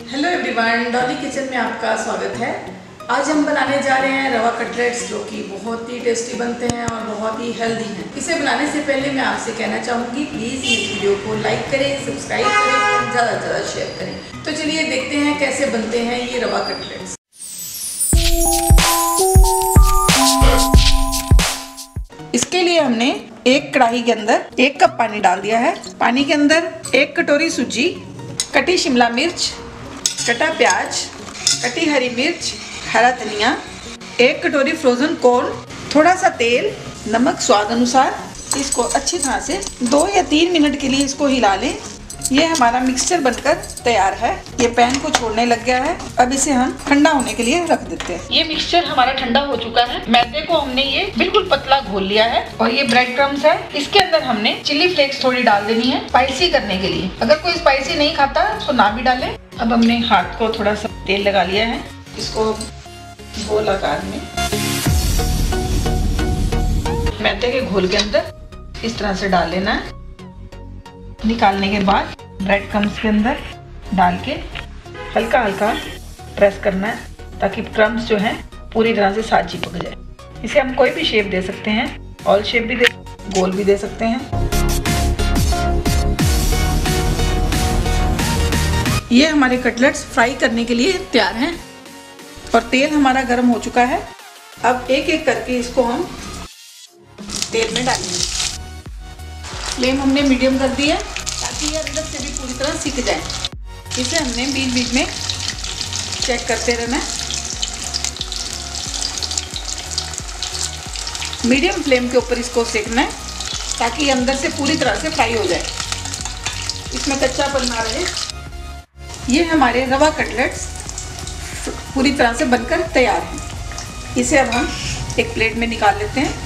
Hello everyone, Dolly kitchen में आपका स्वागत है। आज हम बनाने जा रहे हैं रवा कटलेट्स, जो कि बहुत ही टेस्टी बनते हैं और बहुत ही हेल्दी हैं। इसे बनाने से पहले मैं आपसे कहना चाहूँगी, प्लीज़ इस वीडियो को लाइक करें, सब्सक्राइब करें और ज़्यादा से ज़्यादा शेयर करें। तो चलिए देखते हैं कैसे बनते हैं ये रवा कटलेट्स। इसके लिए हमने एक कढ़ाई के अंदर 1 कप पानी डाल दिया है। पानी के अंदर 1 कटोरी सूजी, कटी शिमला मिर्च, कटा प्याज, कटी हरी मिर्च, हरा धनिया, 1 कटोरी फ्रोज़न कॉर्न, थोड़ा सा तेल, नमक स्वाद अनुसार। इसको अच्छी तरह से 2 या 3 मिनट के लिए इसको हिला लें। ये हमारा मिक्सचर बनकर तैयार है। ये पैन को छोड़ने लग गया है। अब इसे हम ठंडा होने के लिए रख देते हैं। ये मिक्सचर हमारा ठंडा हो चुका है। मैदे को हमने ये बिल्कुल पतला घोल लिया है और ये ब्रेड क्रम्स है। इसके अंदर हमने चिली फ्लेक्स थोड़ी डाल देनी है स्पाइसी करने के लिए। अगर कोई स्पाइसी नहीं खाता तो ना भी डालें। अब हमने हाथ को थोड़ा सा तेल लगा लिया है। इसको गोल आकार में मैदे के घोल के अंदर इस तरह से डाल लेना है। निकालने के बाद ब्रेड क्रम्स के अंदर डाल के हल्का हल्का प्रेस करना है, ताकि क्रम्स जो हैं पूरी तरह से साथ चिपक जाए। इसे हम कोई भी शेप दे सकते हैं, ऑल शेप भी दे, गोल भी दे सकते हैं। ये हमारे कटलेट्स फ्राई करने के लिए तैयार हैं और तेल हमारा गर्म हो चुका है। अब एक एक करके इसको हम तेल में डालेंगे। फ्लेम हमने मीडियम कर दी है, ताकि ये अंदर से भी पूरी तरह सिक जाए। इसे हमने बीच बीच में चेक करते रहना है। मीडियम फ्लेम के ऊपर इसको सेकना है, ताकि ये अंदर से पूरी तरह से फ्राई हो जाए, इसमें कच्चापन ना रहे। ये हमारे रवा कटलेट्स पूरी तरह से बनकर तैयार हैं। इसे अब हम एक प्लेट में निकाल लेते हैं।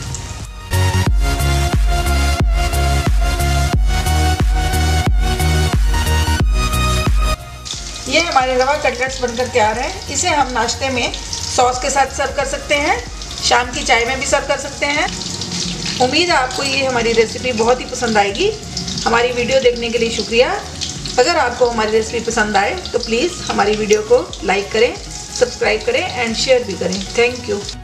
ये हमारे रवा कटलेट्स बनकर तैयार है। इसे हम नाश्ते में सॉस के साथ सर्व कर सकते हैं, शाम की चाय में भी सर्व कर सकते हैं। उम्मीद है आपको ये हमारी रेसिपी बहुत ही पसंद आएगी। हमारी वीडियो देखने के लिए शुक्रिया। अगर आपको हमारी रेसिपी पसंद आए तो प्लीज़ हमारी वीडियो को लाइक करें, सब्सक्राइब करें एंड शेयर भी करें। Thank you.